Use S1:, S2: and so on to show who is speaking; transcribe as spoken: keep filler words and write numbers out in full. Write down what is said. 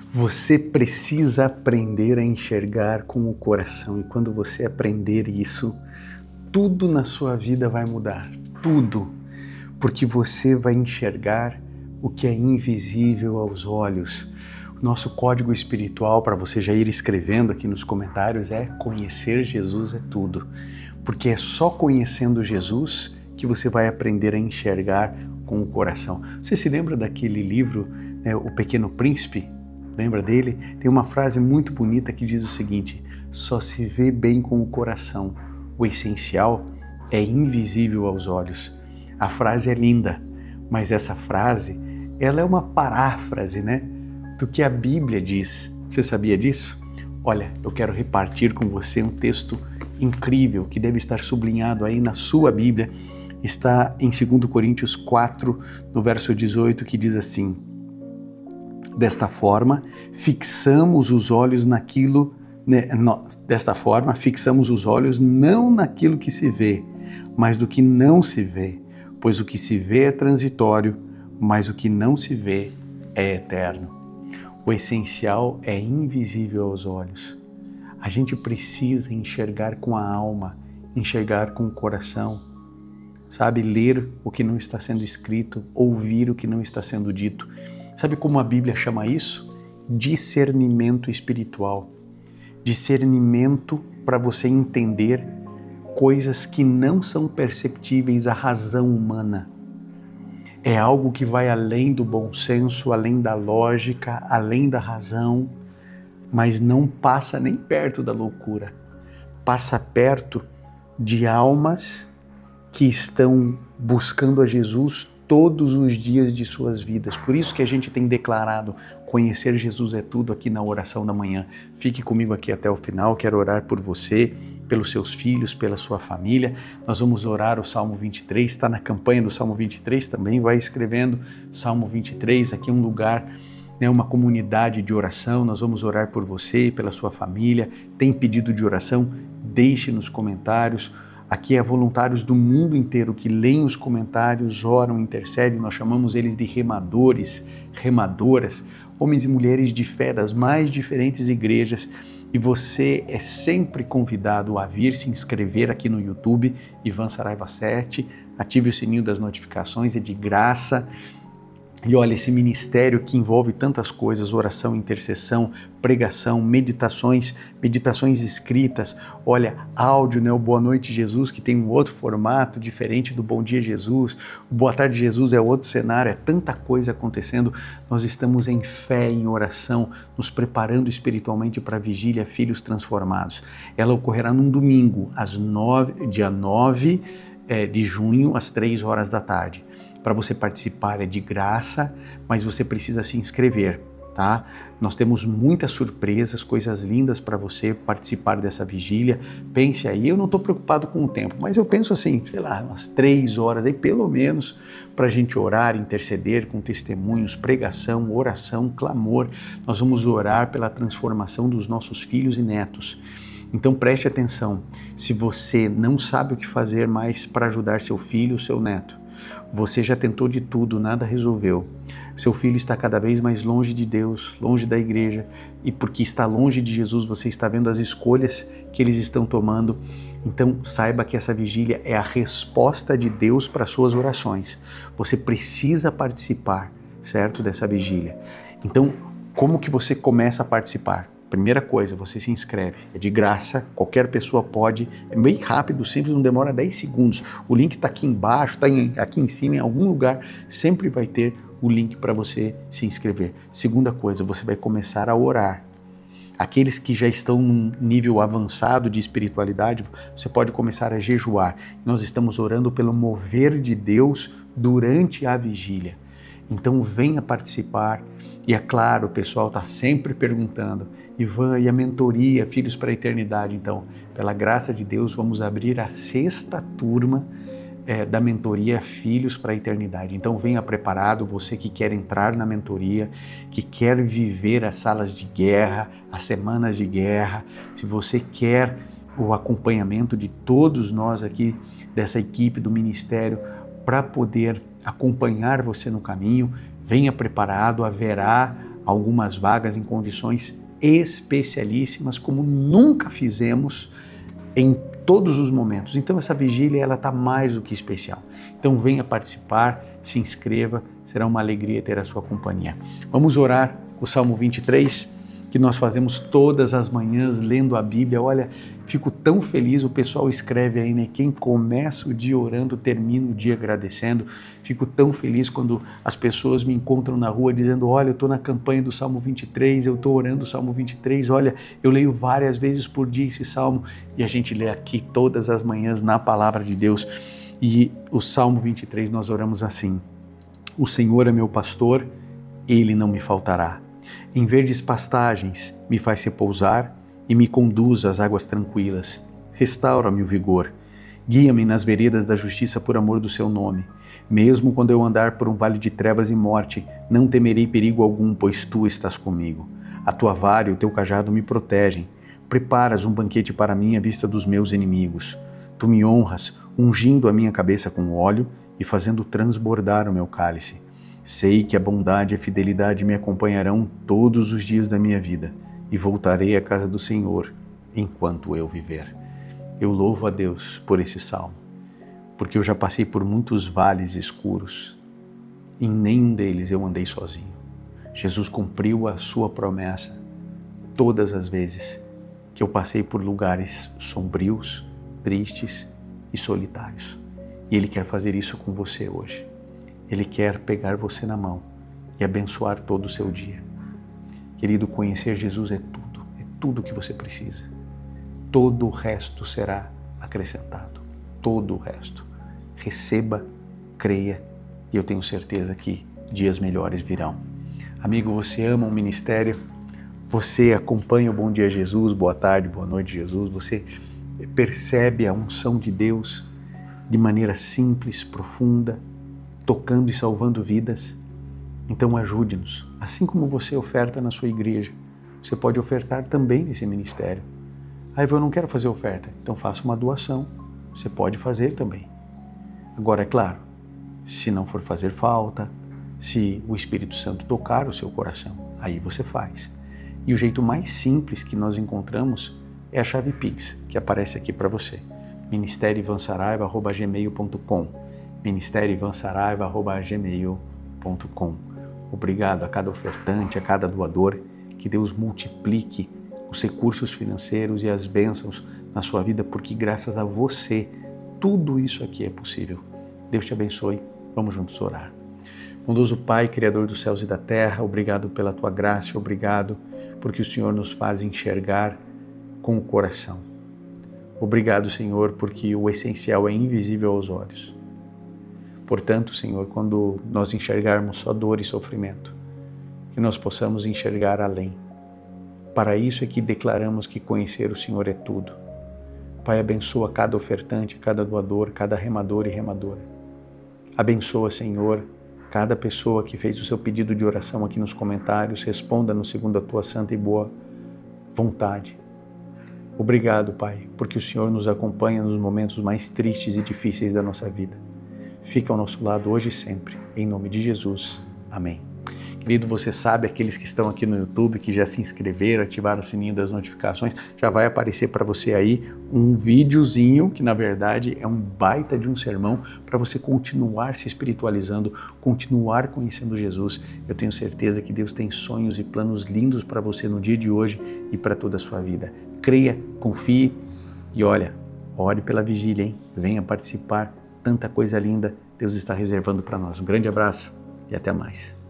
S1: Você precisa aprender a enxergar com o coração, e quando você aprender isso, tudo na sua vida vai mudar, tudo, porque você vai enxergar o que é invisível aos olhos. O nosso código espiritual, para você já ir escrevendo aqui nos comentários, é: conhecer Jesus é tudo, porque é só conhecendo Jesus que você vai aprender a enxergar com o coração. Você se lembra daquele livro, né, O Pequeno Príncipe? Lembra dele? Tem uma frase muito bonita que diz o seguinte: só se vê bem com o coração, o essencial é invisível aos olhos. A frase é linda, mas essa frase, ela é uma paráfrase, né, do que a Bíblia diz. Você sabia disso? Olha, eu quero repartir com você um texto incrível que deve estar sublinhado aí na sua Bíblia. Está em dois Coríntios quatro, no verso dezoito, que diz assim: Desta forma, fixamos os olhos naquilo, né, no, desta forma, fixamos os olhos não naquilo que se vê, mas do que não se vê, pois o que se vê é transitório, mas o que não se vê é eterno. O essencial é invisível aos olhos. A gente precisa enxergar com a alma, enxergar com o coração, sabe, ler o que não está sendo escrito, ouvir o que não está sendo dito. Sabe como a Bíblia chama isso? Discernimento espiritual. Discernimento para você entender coisas que não são perceptíveis à razão humana. É algo que vai além do bom senso, além da lógica, além da razão, mas não passa nem perto da loucura. Passa perto de almas que estão buscando a Jesus todos os dias de suas vidas. Por isso que a gente tem declarado: conhecer Jesus é tudo, aqui na oração da manhã. Fique comigo aqui até o final, quero orar por você, pelos seus filhos, pela sua família. Nós vamos orar o Salmo vinte e três, está na campanha do Salmo vinte e três também, vai escrevendo Salmo vinte e três, aqui é um lugar, né, uma comunidade de oração. Nós vamos orar por você e pela sua família. Tem pedido de oração? Deixe nos comentários. Aqui é voluntários do mundo inteiro que leem os comentários, oram, intercedem. Nós chamamos eles de remadores, remadoras, homens e mulheres de fé das mais diferentes igrejas. E você é sempre convidado a vir se inscrever aqui no YouTube, Ivan Saraiva sete, ative o sininho das notificações, é de graça. E olha, esse ministério que envolve tantas coisas: oração, intercessão, pregação, meditações, meditações escritas, olha, áudio, né? O Boa Noite Jesus, que tem um outro formato diferente do Bom Dia Jesus, o Boa Tarde Jesus é outro cenário, é tanta coisa acontecendo. Nós estamos em fé, em oração, nos preparando espiritualmente para a vigília Filhos Transformados. Ela ocorrerá num domingo, às nove, dia nove é, de junho, às três horas da tarde. Para você participar é de graça, mas você precisa se inscrever, tá? Nós temos muitas surpresas, coisas lindas para você participar dessa vigília. Pense aí, eu não estou preocupado com o tempo, mas eu penso assim, sei lá, umas três horas aí, pelo menos, para a gente orar, interceder com testemunhos, pregação, oração, clamor. Nós vamos orar pela transformação dos nossos filhos e netos. Então preste atenção, se você não sabe o que fazer mais para ajudar seu filho ou seu neto, você já tentou de tudo, nada resolveu. Seu filho está cada vez mais longe de Deus, longe da igreja, e porque está longe de Jesus, você está vendo as escolhas que eles estão tomando. Então saiba que essa vigília é a resposta de Deus para as suas orações. Você precisa participar, certo, dessa vigília. Então, como que você começa a participar? Primeira coisa, você se inscreve, é de graça, qualquer pessoa pode, é bem rápido, simples, não demora dez segundos. O link está aqui embaixo, está aqui em cima, em algum lugar, sempre vai ter o link para você se inscrever. Segunda coisa, você vai começar a orar. Aqueles que já estão num nível avançado de espiritualidade, você pode começar a jejuar. Nós estamos orando pelo mover de Deus durante a vigília. Então venha participar. E é claro, o pessoal está sempre perguntando: Ivan, e a mentoria Filhos para a Eternidade? Então, pela graça de Deus, vamos abrir a sexta turma é, da mentoria Filhos para a Eternidade. Então venha preparado, você que quer entrar na mentoria, que quer viver as salas de guerra, as semanas de guerra, se você quer o acompanhamento de todos nós aqui, dessa equipe do ministério, para poder acompanhar você no caminho, venha preparado, haverá algumas vagas em condições especialíssimas, como nunca fizemos em todos os momentos. Então essa vigília ela está mais do que especial. Então venha participar, se inscreva, será uma alegria ter a sua companhia. Vamos orar o Salmo vinte e três, que nós fazemos todas as manhãs lendo a Bíblia. Olha, fico tão feliz, o pessoal escreve aí, né? Quem começa o dia orando, termina o dia agradecendo. Fico tão feliz quando as pessoas me encontram na rua dizendo, olha, eu estou na campanha do Salmo vinte e três, eu estou orando o Salmo vinte e três, olha, eu leio várias vezes por dia esse Salmo, e a gente lê aqui todas as manhãs na Palavra de Deus. E o Salmo vinte e três nós oramos assim: o Senhor é meu pastor, ele não me faltará. Em verdes pastagens me faz repousar e me conduz às águas tranquilas. Restaura-me o vigor. Guia-me nas veredas da justiça por amor do seu nome. Mesmo quando eu andar por um vale de trevas e morte, não temerei perigo algum, pois tu estás comigo. A tua vara e o teu cajado me protegem. Preparas um banquete para mim à vista dos meus inimigos. Tu me honras, ungindo a minha cabeça com óleo e fazendo transbordar o meu cálice. Sei que a bondade e a fidelidade me acompanharão todos os dias da minha vida e voltarei à casa do Senhor enquanto eu viver. Eu louvo a Deus por esse salmo, porque eu já passei por muitos vales escuros. Em nenhum deles eu andei sozinho. Jesus cumpriu a sua promessa todas as vezes que eu passei por lugares sombrios, tristes e solitários. E Ele quer fazer isso com você hoje. Ele quer pegar você na mão e abençoar todo o seu dia. Querido, conhecer Jesus é tudo, é tudo que você precisa. Todo o resto será acrescentado, todo o resto. Receba, creia, e eu tenho certeza que dias melhores virão. Amigo, você ama o ministério? Você acompanha o Bom Dia Jesus, boa tarde, boa noite Jesus? Você percebe a unção de Deus de maneira simples, profunda, tocando e salvando vidas? Então ajude-nos. Assim como você oferta na sua igreja, você pode ofertar também nesse ministério. Ah, eu não quero fazer oferta. Então faça uma doação. Você pode fazer também. Agora, é claro, se não for fazer falta, se o Espírito Santo tocar o seu coração, aí você faz. E o jeito mais simples que nós encontramos é a chave Pix, que aparece aqui para você. ministério ivan saraiva arroba gmail ponto com ministério ivan saraiva arroba gmail ponto com. Obrigado a cada ofertante, a cada doador, que Deus multiplique os recursos financeiros e as bênçãos na sua vida, porque graças a você tudo isso aqui é possível. Deus te abençoe. Vamos juntos orar. Bondoso Pai, Criador dos céus e da terra, obrigado pela tua graça, obrigado porque o Senhor nos faz enxergar com o coração. Obrigado, Senhor, porque o essencial é invisível aos olhos. Portanto, Senhor, quando nós enxergarmos só dor e sofrimento, que nós possamos enxergar além. Para isso é que declaramos que conhecer o Senhor é tudo. Pai, abençoa cada ofertante, cada doador, cada remador e remadora. Abençoa, Senhor, cada pessoa que fez o seu pedido de oração aqui nos comentários, responda-no segundo a tua santa e boa vontade. Obrigado, Pai, porque o Senhor nos acompanha nos momentos mais tristes e difíceis da nossa vida. Fica ao nosso lado hoje e sempre. Em nome de Jesus. Amém. Querido, você sabe, aqueles que estão aqui no YouTube, que já se inscreveram, ativaram o sininho das notificações, já vai aparecer para você aí um videozinho que, na verdade, é um baita de um sermão para você continuar se espiritualizando, continuar conhecendo Jesus. Eu tenho certeza que Deus tem sonhos e planos lindos para você no dia de hoje e para toda a sua vida. Creia, confie e olha, ore pela vigília, hein? Venha participar. Tanta coisa linda Deus está reservando para nós. Um grande abraço e até mais.